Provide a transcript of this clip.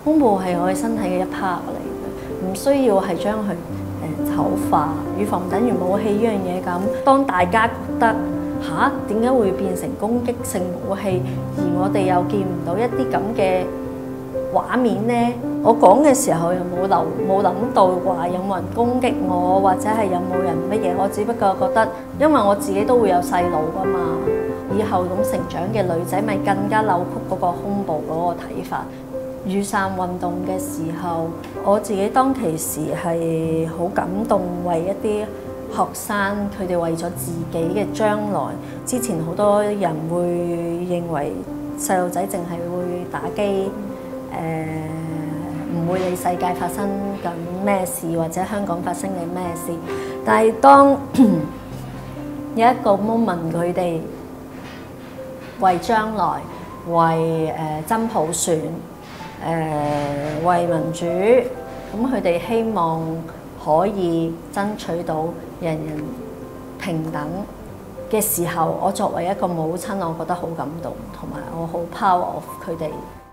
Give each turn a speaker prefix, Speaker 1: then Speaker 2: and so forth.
Speaker 1: 胸部係我哋身體嘅一 part 嚟嘅，唔需要係將佢醜化。乳房唔等於武器呢樣嘢咁。當大家覺得點解會變成攻擊性武器，而我哋又見唔到一啲咁嘅畫面呢？我講嘅時候又冇諗到話有冇人攻擊我，或者係有冇人乜嘢。我只不過覺得，因為我自己都會有細路㗎嘛，以後咁成長嘅女仔咪更加扭曲嗰個胸部嗰個睇法。雨傘運動嘅時候，我自己當其時係好感動，為一啲學生佢哋為咗自己嘅將來。之前好多人會認為細路仔淨係會打機，唔會理世界發生緊咩事，或者香港發生緊咩事。但係當有一個 moment 佢哋為將來、為真普選、為民主，咁佢哋希望可以爭取到人人平等嘅時候，我作為一個母親，我覺得好感動，同埋我好 proud of佢哋。